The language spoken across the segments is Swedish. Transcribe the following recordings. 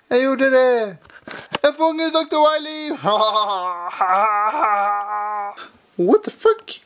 Jag gjorde det! Jag fångade Dr. Wily! What the fuck?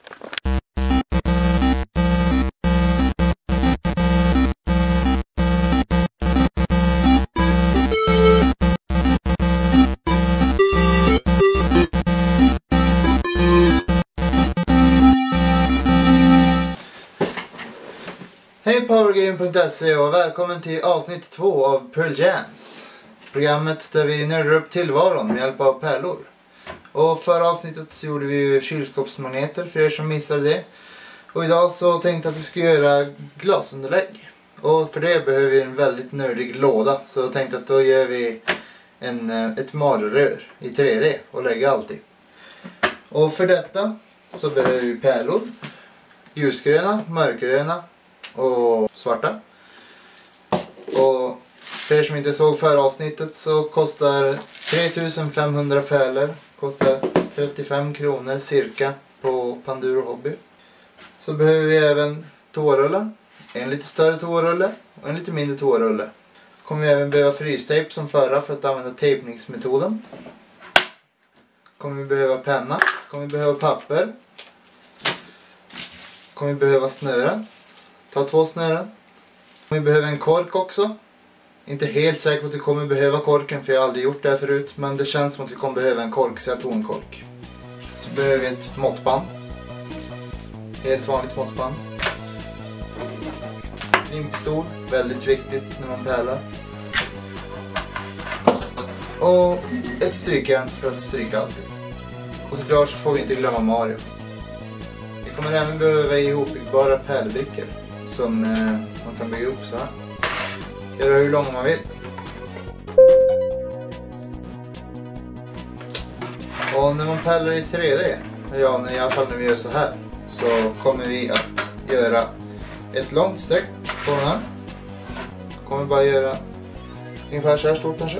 Hej Powergame.se och välkommen till avsnitt 2 av Pearl Jams. Programmet där vi nördar upp tillvaron med hjälp av pärlor. Och förra avsnittet så gjorde vi ju kylskåpsmagneter för er som missade det. Och idag så tänkte jag att vi ska göra glasunderlägg. Och för det behöver vi en väldigt nördig låda. Så jag tänkte att då gör vi ett marrör i 3D och lägger allt i. Och för detta så behöver vi pärlor. Ljusgröna, mörkgröna och svarta. Och för er som inte såg förra avsnittet så kostar 3500 pärlor. Kostar 35 kronor cirka på Panduro Hobby. Så behöver vi även toarullar. En lite större toarulle och en lite mindre toarulle. Kommer vi även behöva frystejp som förra för att använda tejpningsmetoden. Kommer vi behöva penna. Så kommer vi behöva papper. Kommer vi behöva snören. Ta 2 snören. Vi behöver en kork också. Inte helt säker på att vi kommer behöva korken för jag har aldrig gjort det här förut. Men det känns som att vi kommer behöva en kork så jag tog en kork. Så behöver vi ett måttband. Helt vanligt måttband. Limpistol. Väldigt viktigt när man pärlar. Och ett strykjärn för att stryka allting. Och såklart så får vi inte glömma Mario. Vi kommer även behöva ihopbyggbara pärlbrickor. Som man kan bygga upp så här. Göra hur lång man vill. Och när man pärlar i 3D, ja i alla fall när vi gör så här, så kommer vi att göra ett långt streck på den här. Kommer bara göra ungefär så här stort kanske.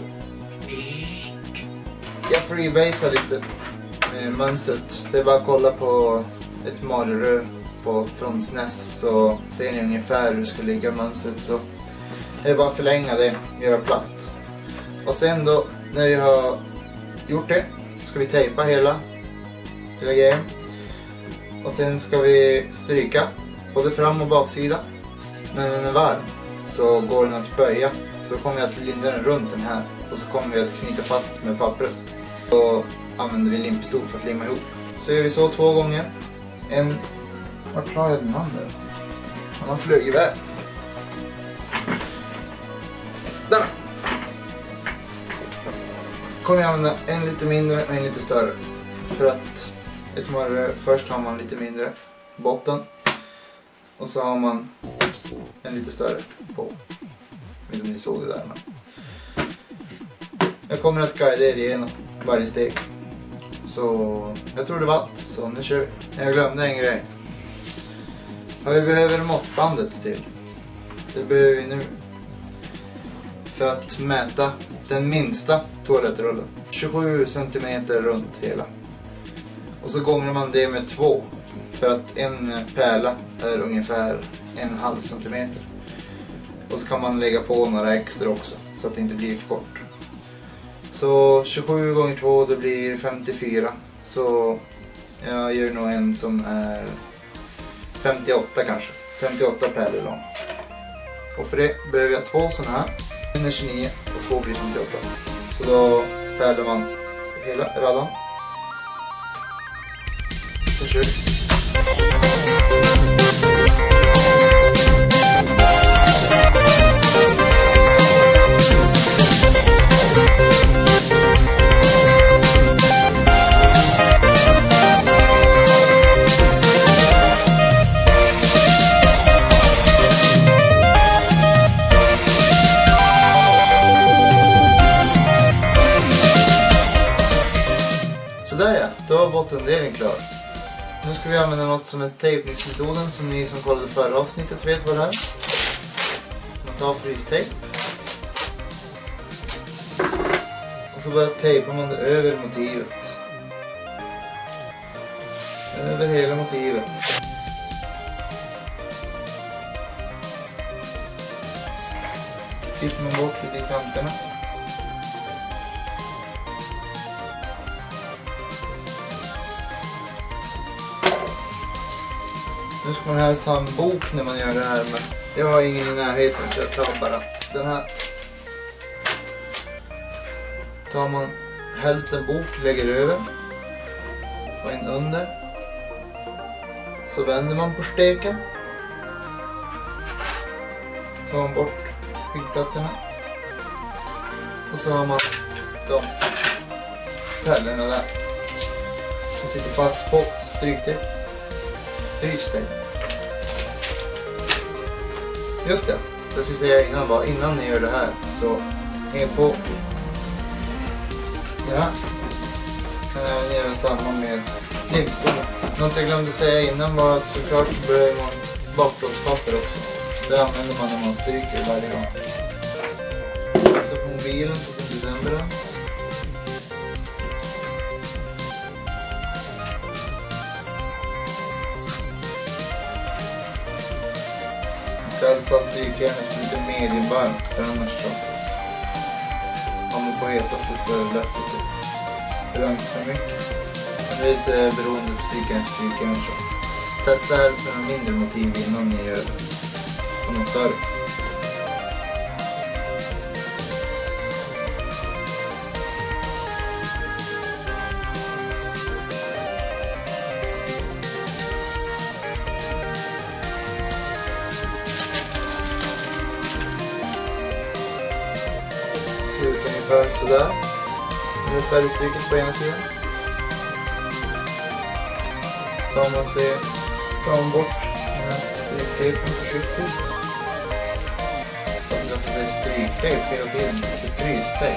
Jag freebasar lite med mönstret. Det är bara att kolla på ett marrör från SNES så ser ni ungefär hur det ska ligga mönstret, så det är bara att förlänga det, göra platt. Och sen då när vi har gjort det ska vi tejpa hela grejen. Och sen ska vi stryka både fram och baksida. När den är varm så går den att böja, så kommer vi att linda den runt den här och så kommer vi att knyta fast med pappret. Så använder vi limpistol för att limma ihop. Så gör vi så 2 gånger. Vart la jag den andra? Han flög iväg. Där! Kommer jag använda en lite mindre och en lite större. För att ett marrör, först har man lite mindre botten. Och så har man en lite större på. Jag vet inte om ni såg det där. Men jag kommer att guida er igenom varje steg. Så jag tror det var allt. Så nu kör vi. Jag glömde en grej. Och vi behöver måttbandet till. Det behöver vi nu. För att mäta den minsta toalettrullen. 27 cm runt hela. Och så gånger man det med 2. För att en pärla är ungefär 1,5 cm. Och så kan man lägga på några extra också. Så att det inte blir för kort. Så 27 gånger 2 det blir 54. Så jag gör nog en som är 58 kanske. 58 pärlor lång. Och för det behöver jag 2 sådana här. En är 29 och 2 blir 58. Så då pärlar man hela radan. Så kör vi. Sådär ja, då var bottendelen klar. Nu ska vi använda något som är tejpningsmetoden som ni som kollade förra avsnittet vet vad det är. Man tar frystejp. Och så bara tejpar man det över motivet. Över hela motivet. Klipper man bort lite i kanterna. Nu ska man helst ha en bok när man gör det här, men jag har ingen i närheten så jag tar bara den här. Tar man helst en bok, lägger över och en under. Så vänder man på steken. Tar man bort byggplattorna. Och så har man de pärlorna där. Som sitter fast på stryktejp. Just det, jag skulle säga innan ni gör det här så häng på. Ja. Kan även göra samma med klippstolen. Något jag glömde säga innan var att såklart börjar man bakplåtspapper också. Det använder man när man stryker varje gång. Så på mobilen så får du den brans. Helst strykjärnet lite mediumvarmt, för annars så om det på hetaste så är det lätt att det bränns för mycket. Men det är lite beroende på strykjärnet så. Testa helst med en mindre motiv innan ni gör på någon större. Ut ungefär sådär. Nu är färgstryket på ena sidan. Så tar man bort stryktejpen försiktigt. Så det är stryktejp hela tiden, inte frystejp.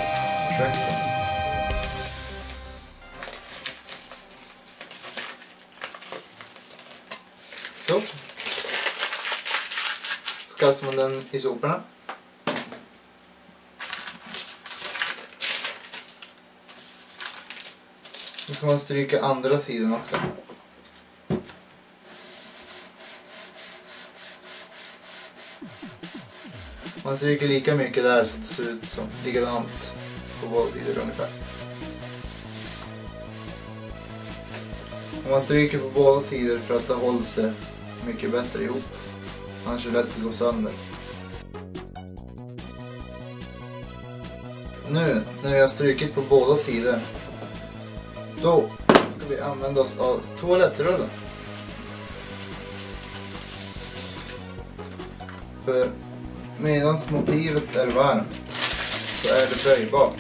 Så. Så kastar man den i soporna. Nu får man stryka andra sidan också. Man stryker lika mycket där så att det ser ut som likadant på båda sidor ungefär. Och man stryker på båda sidor för att då hålls det mycket bättre ihop. Annars är det lätt att gå sönder. Nu när vi har strykit på båda sidor, då ska vi använda oss av toalettrullen. För medan motivet är varmt så är det böjbart.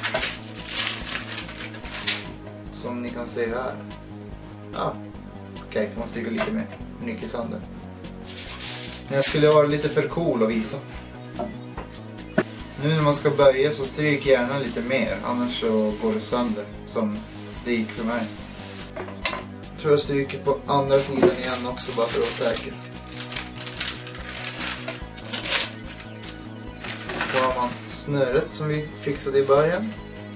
Som ni kan se här. Ja, okej, man stryker lite mer. Mycket sönder. Men jag skulle vara lite för cool att visa. Nu när man ska böja så stryk gärna lite mer, annars så går det sönder som det gick för mig. Jag tror jag stryker på andra sidan igen också bara för att vara säker. Då har man snöret som vi fixade i början.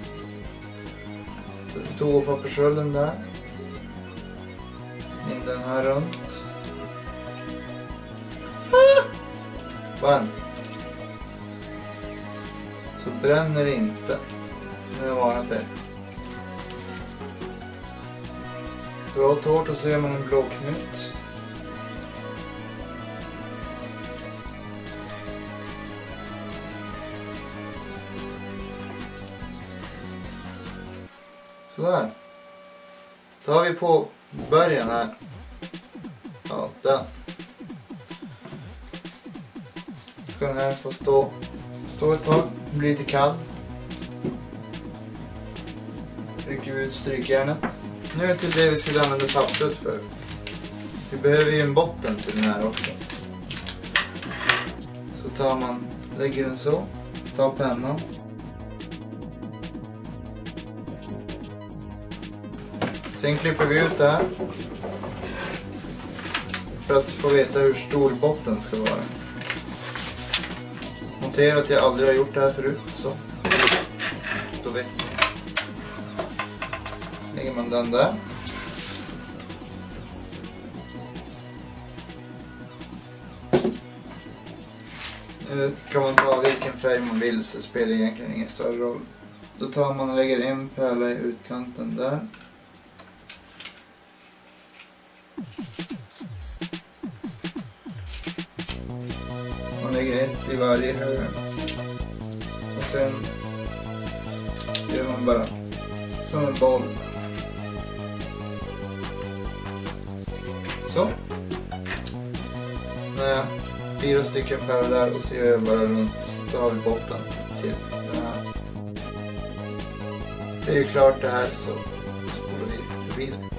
Toapappersrullen där. In den här runt. Varmt. Så bränner det inte. Nu är det varmt det. Dra åt hårt och så gör man en blå knut. Sådär. Då har vi på början här. Ja, den. Ska den här få stå ett tag. Blir lite kall. Rycker vi ut strykjärnet. Nu är till det vi skulle använda pappret för. Vi behöver ju en botten till den här också. Så lägger den så. Tar pennan. Sen klipper vi ut det här. För att få veta hur stor botten ska vara. Notera att jag aldrig har gjort det här förut. Så. Då vet ni. Lägger man den där. Nu kan man ta vilken färg man vill så spelar det egentligen ingen större roll. Då tar man och lägger en pärla i utkanten där. ett i varje hörn. Och sen gör man bara som en boll. Så. Nej, 4 stycken pärlor där och så gör jag bara runt. Då har vi botten till den här. Det är ju klart det här, så spolar vi förbi det.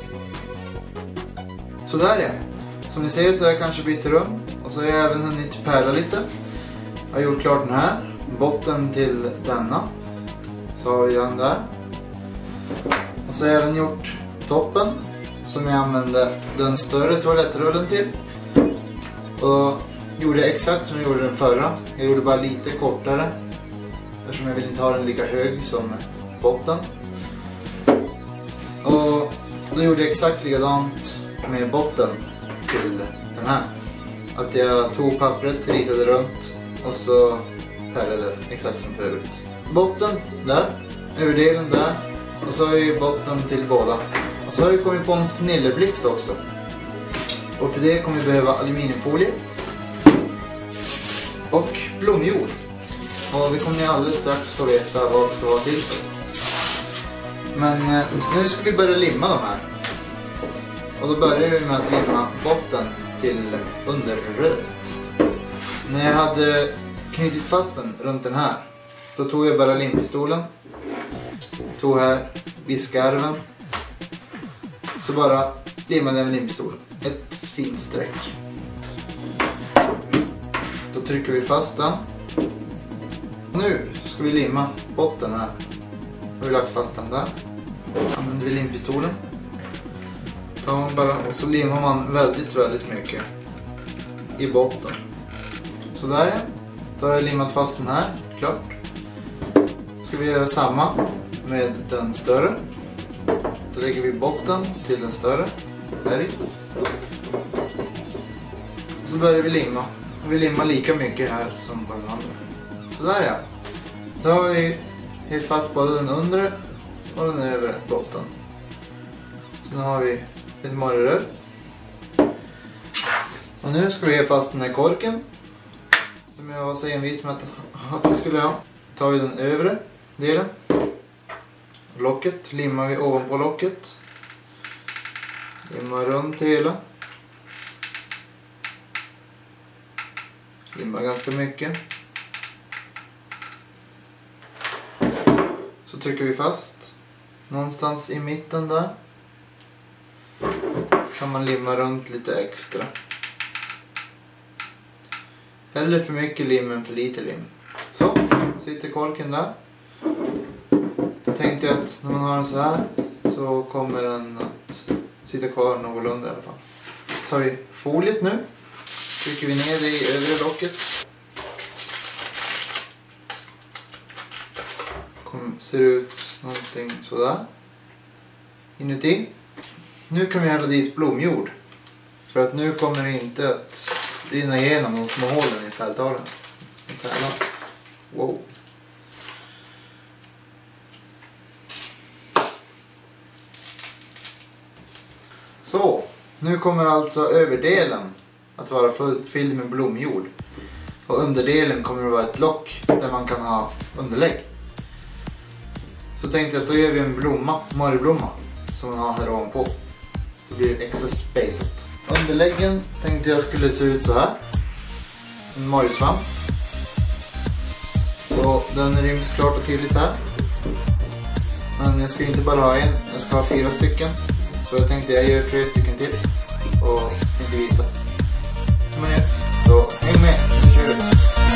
Så där är. Som ni ser så har jag kanske bytt rum. Och så har jag även hunnit pärla lite. Jag har gjort klart den här. Botten till denna. Så har vi den där. Och så har jag även gjort toppen. Som jag använde den större toalettrullen till. Och då gjorde jag exakt som jag gjorde den förra. Jag gjorde bara lite kortare. Eftersom jag vill inte ha den lika hög som botten. Och då gjorde jag exakt likadant med botten till den här. Att jag tog pappret, ritade runt och så pärlade exakt som förut. Botten där, överdelen där och så har vi botten till båda. Och så har vi kommit på en snilleblixt också. Och till det kommer vi behöva aluminiumfolie och blomjord. Och vi kommer alldeles strax få veta vad det ska vara till för. Men nu ska vi börja limma de här. Och då börjar vi med att limma botten till underröret. När jag hade knutit fast den runt den här, då tog jag bara limpistolen. Tog här vid skarven. Så bara limmade jag med limpistolen. Ett fint streck. Då trycker vi fast den. Nu ska vi limma botten här. Har vi lagt fast den där. Använder vi limpistolen. Tar man bara, och så limmar man väldigt mycket i botten. Så där är. Då har jag limmat fast den här. Klart. Ska vi göra samma med den större. Då lägger vi botten till den större. Där i. Och så börjar vi limma. Vi limmar lika mycket här som på den andra. Så där är. Då har vi helt fast både den undre och den övre botten. Så nu har vi lite marrör. Och nu ska vi ha fast den här korken. Som jag var så envis med att vi skulle ha. Tar vi den övre delen. Locket limmar vi ovanpå locket. Limmar runt hela. Limmar ganska mycket. Så trycker vi fast. Någonstans i mitten där. Kan man limma runt lite extra. Hellre för mycket lim än för lite lim. Så, sitter korken där. Jag tänkte att när man har den så här så kommer den att sitta kvar någorlunda i alla fall. Så tar vi foliet nu. Trycker vi ner det i övre locket. Ser ut någonting sådär. Inuti. Nu kan vi hälla dit blomjord. För att nu kommer det inte att rinna igenom de små hålen i pärltalen. Wow. Så, nu kommer alltså överdelen att vara fylld med blomjord. Och underdelen kommer att vara ett lock där man kan ha underlägg. Så tänkte jag att då gör vi en blomma, marblomma, som man har här ovanpå. Det blir extra spacet. Underläggen tänkte jag skulle se ut så här. En marjsvamp. Och den ryms klart och tydligt här. Men jag ska inte bara ha en, jag ska ha 4 stycken. Så jag tänkte jag gör 3 stycken till. Och tänkte visa. Så häng med, nu kör vi.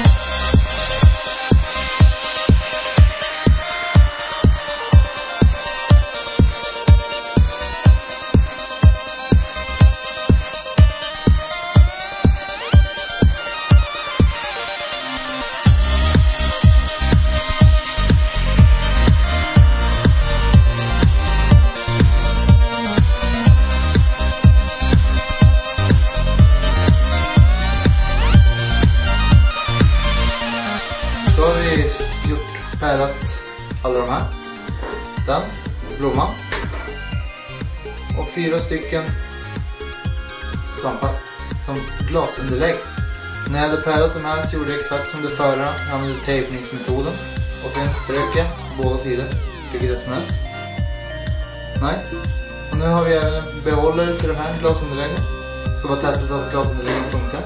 Pärlat alla de här. Den, blomman. Och 4 stycken svampar som glasunderlägg. När jag hade pärat de här så gjorde jag exakt som det förra. Jag använde tejpningsmetoden. Och sen strök jag på båda sidor. Vilket är sms. Nice. Och nu har vi även en behållare till de här glasunderläggen. Ska bara testa så att glasunderläggen funkar.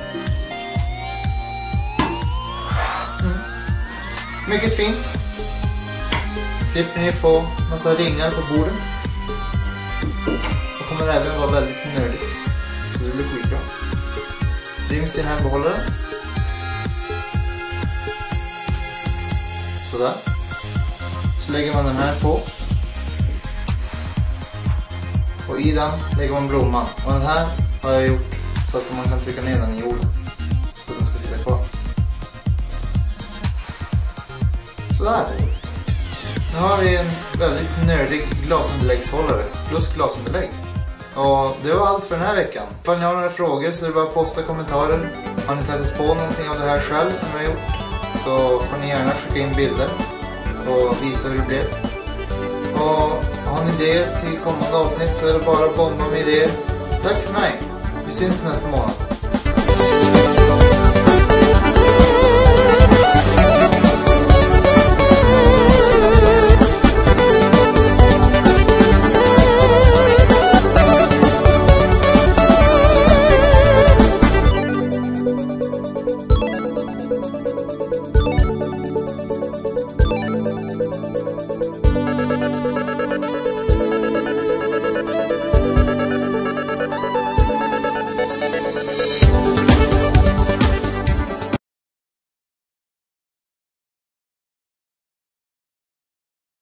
Mycket fint. Slipper ni få massa ringar på borden. Och kommer även vara väldigt nördigt. Så det blir skitbra. Ryms i den här behållaren. Sådär. Så lägger man den här på. Och i den lägger man blomman. Och den här har jag gjort så att man kan trycka ner den i jorden. Så att den ska sitta kvar. Sådär. Nu har vi en väldigt nördig glasunderläggshållare plus glasunderlägg. Och det var allt för den här veckan. Om ni har några frågor så är det bara att posta kommentarer. Har ni testat på någonting av det här själv som jag har gjort så får ni gärna skicka in bilder och visa hur det blev. Och har ni idéer till kommande avsnitt så är det bara att bomba med idéer. Tack för mig. Vi syns nästa månad.